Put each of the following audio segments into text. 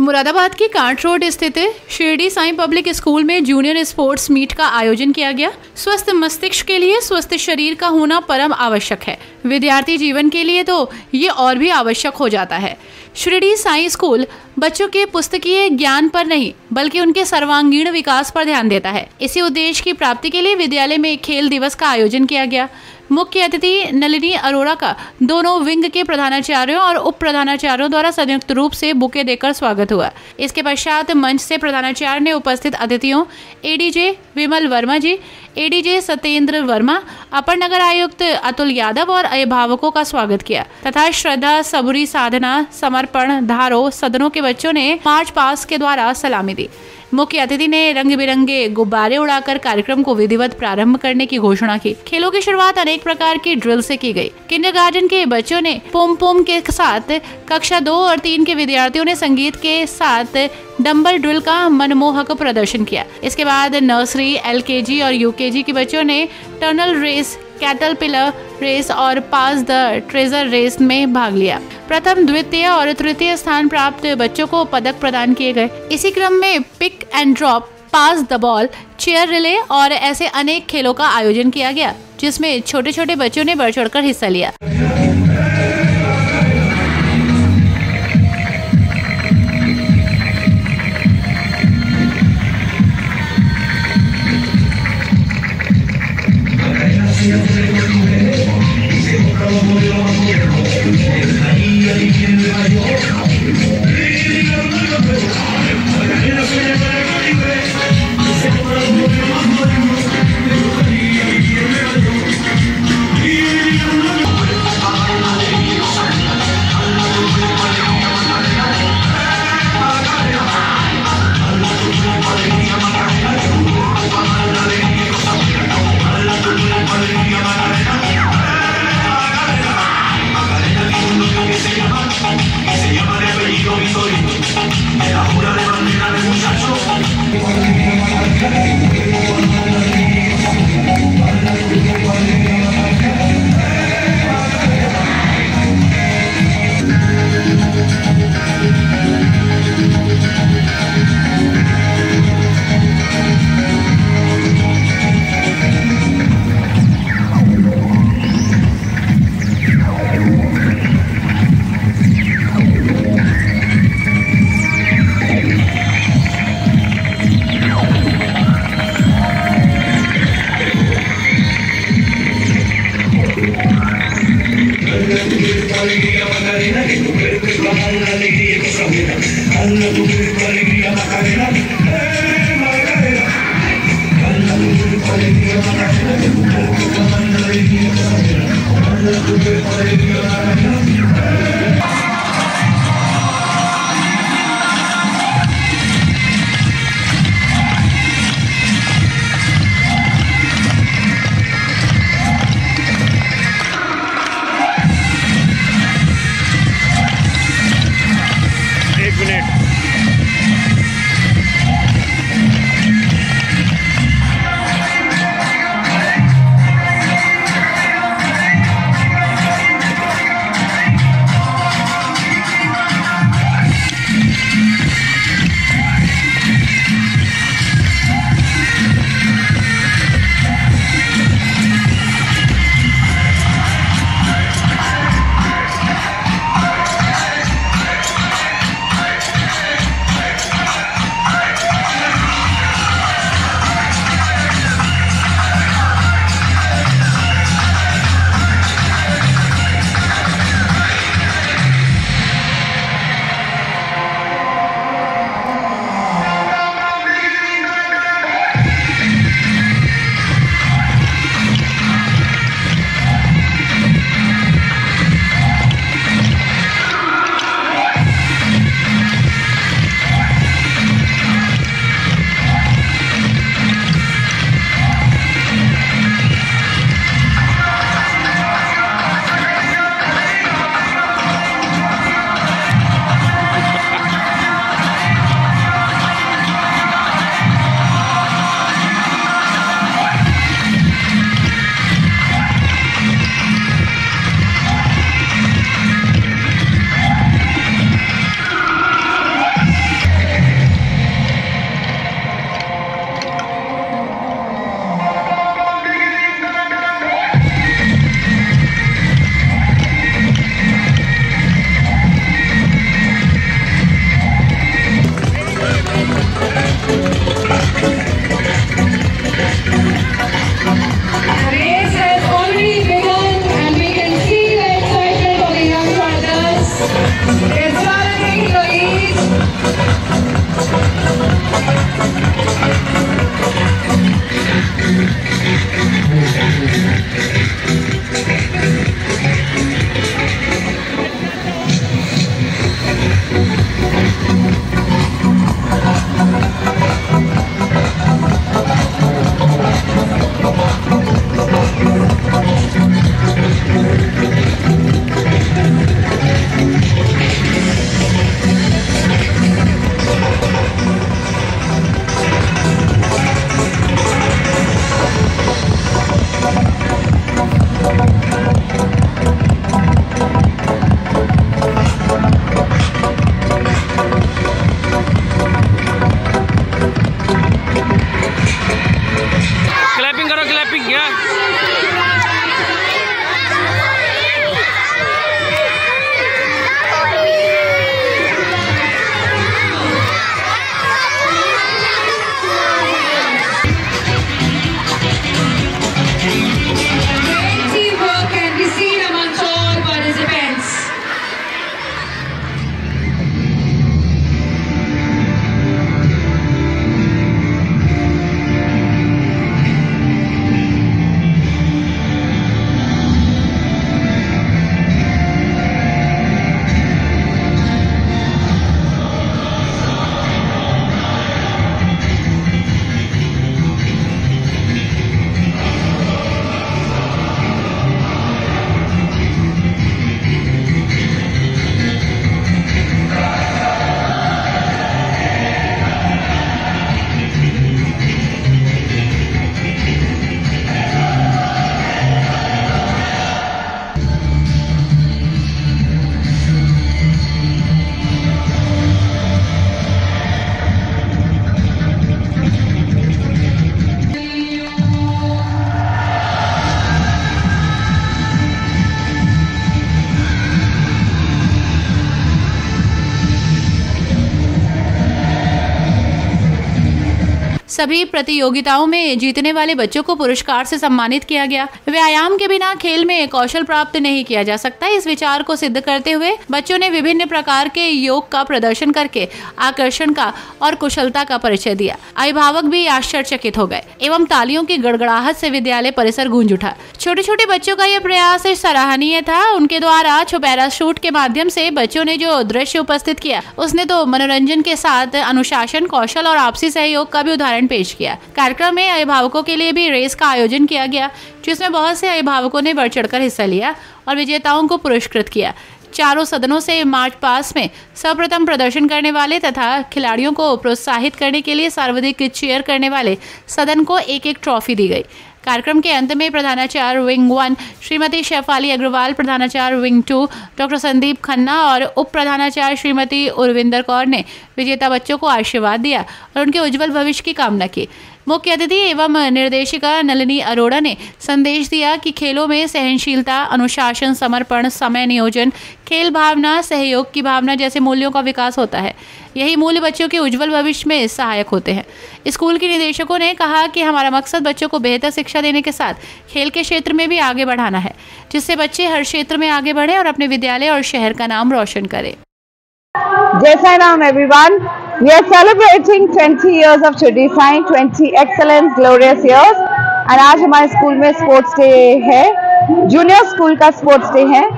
मुरादाबाद की कांट रोड स्थित Shirdi Sai public school में जूनियर स्पोर्ट्स मीट का आयोजन किया गया। स्वस्थ मस्तिष्क के लिए स्वस्थ शरीर का होना परम आवश्यक है। विद्यार्थी जीवन के लिए तो ये और भी आवश्यक हो जाता है। शिरडी साई स्कूल बच्चों के पुस्तकीय ज्ञान पर नहीं बल्कि उनके सर्वांगीण विकास पर ध्यान देता है। इसी उद्देश्य की प्राप्ति के लिए विद्यालय में खेल दिवस का आयोजन किया गया। मुख्य अतिथि नलिनी अरोरा का दोनों विंग के प्रधानाचार्यों और उप प्रधानाचार्यों द्वारा संयुक्त रूप से बुके देकर स्वागत हुआ। इसके पश्चात मंच से प्रधानाचार्य ने उपस्थित अतिथियों एडीजे विमल वर्मा जी, एडीजे सत्येंद्र वर्मा, अपर नगर आयुक्त अतुल यादव और अभिभावकों का स्वागत किया तथा श्रद्धा, सबुरी, साधना, समर्पण, धारो सदनों के बच्चों ने मार्च पास के द्वारा सलामी दी। मुख्य अतिथि ने रंग बिरंगे गुब्बारे उड़ाकर कार्यक्रम को विधिवत प्रारंभ करने की घोषणा की। खेलों की शुरुआत अनेक प्रकार की ड्रिल से की गई। किंडरगार्टन के बच्चों ने पोमपोम के साथ, कक्षा 2 और 3 के विद्यार्थियों ने संगीत के साथ डंबल ड्रिल का मनमोहक प्रदर्शन किया। इसके बाद नर्सरी, एलकेजी और यूकेजी के बच्चों ने टनल रेस, कैटरपिलर रेस और पास द ट्रेजर रेस में भाग लिया। प्रथम, द्वितीय और तृतीय स्थान प्राप्त बच्चों को पदक प्रदान किए गए। इसी क्रम में pick and drop, pass the ball, chair relay और ऐसे अनेक खेलों का आयोजन किया गया जिसमें छोटे छोटे बच्चों ने बढ़ चढ़कर हिस्सा लिया। सभी प्रतियोगिताओं में जीतने वाले बच्चों को पुरस्कार से सम्मानित किया गया। व्यायाम के बिना खेल में कौशल प्राप्त नहीं किया जा सकता। इस विचार को सिद्ध करते हुए बच्चों ने विभिन्न प्रकार के योग का प्रदर्शन करके आकर्षण का और कुशलता का परिचय दिया। अभिभावक भी आश्चर्यचकित हो गए एवं तालियों की गड़गड़ाहट से विद्यालय परिसर गूंज उठा। छोटे छोटे बच्चों का यह प्रयास सराहनीय था। उनके द्वारा पैराशूट के माध्यम से बच्चों ने जो दृश्य उपस्थित किया उसने तो मनोरंजन के साथ अनुशासन, कौशल और आपसी सहयोग का भी उदाहरण पेश किया। कार्यक्रम में अभिभावकों के लिए भी रेस का आयोजन किया गया, जिसमें बहुत से अभिभावकों ने बढ़ चढ़कर हिस्सा लिया और विजेताओं को पुरस्कृत किया। चारों सदनों से मार्च पास्ट में सर्वप्रथम प्रदर्शन करने वाले तथा खिलाड़ियों को प्रोत्साहित करने के लिए सर्वाधिक चीयर करने वाले सदन को एक एक ट्रॉफी दी गई। कार्यक्रम के अंत में प्रधानाचार्य विंग 1 श्रीमती शेफाली अग्रवाल, प्रधानाचार्य विंग 2 डॉक्टर संदीप खन्ना और उप प्रधानाचार्य श्रीमती उर्विंदर कौर ने विजेता बच्चों को आशीर्वाद दिया और उनके उज्जवल भविष्य की कामना की। मुख्य अतिथि एवं निर्देशिका नलिनी अरोड़ा ने संदेश दिया कि खेलों में सहनशीलता, अनुशासन, समर्पण, समय नियोजन, खेल भावना, सहयोग की भावना जैसे मूल्यों का विकास होता है। यही मूल्य बच्चों के उज्जवल भविष्य में सहायक होते हैं। स्कूल के निदेशकों ने कहा कि हमारा मकसद बच्चों को बेहतर शिक्षा देने के साथ खेल के क्षेत्र में भी आगे बढ़ाना है, जिससे बच्चे हर क्षेत्र में आगे बढ़े और अपने विद्यालय और शहर का नाम रोशन करें। जय Sai Ram everyone. We are celebrating 20 years of Shirdi Sai, 20 excellent glorious years. और आज हमारे स्कूल में स्पोर्ट्स डे है, जूनियर स्कूल का स्पोर्ट्स डे है।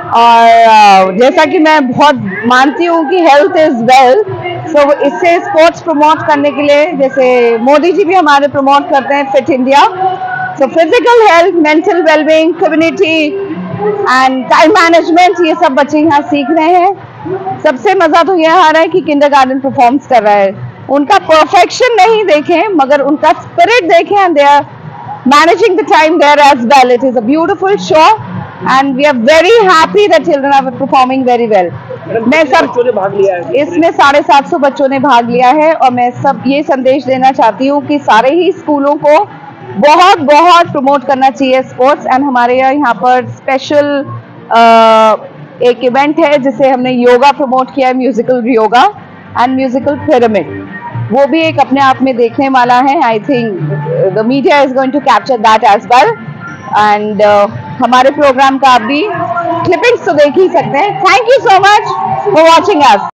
और जैसा कि मैं बहुत मानती हूँ कि हेल्थ इज वेल, सो इससे स्पोर्ट्स प्रमोट करने के लिए, जैसे मोदी जी भी हमारे प्रमोट करते हैं fit India, so physical health, mental wellbeing, community and time management, ये सब बच्चे यहाँ सीख रहे हैं। सबसे मजा तो यह आ रहा है कि किंडरगार्टन परफॉर्म्स कर रहा है। उनका परफेक्शन नहीं देखें, मगर उनका स्पिरिट देखें, and they are managing the time their as well. It is a beautiful show and we are very happy that children are performing very well. मैं सब बच्चों ने भाग लिया है, इसमें 750 बच्चों ने भाग लिया है। और मैं सब ये संदेश देना चाहती हूँ कि सारे ही स्कूलों को बहुत बहुत प्रमोट करना चाहिए स्पोर्ट्स। एंड हमारे यहाँ पर स्पेशल एक इवेंट है जिसे हमने योगा प्रमोट किया है, musical yoga and musical pyramid. वो भी एक अपने आप में देखने वाला है। I think the media is going to capture that as well. And हमारे प्रोग्राम का आप भी क्लिपिंग्स तो देख ही सकते हैं। Thank you so much for watching us.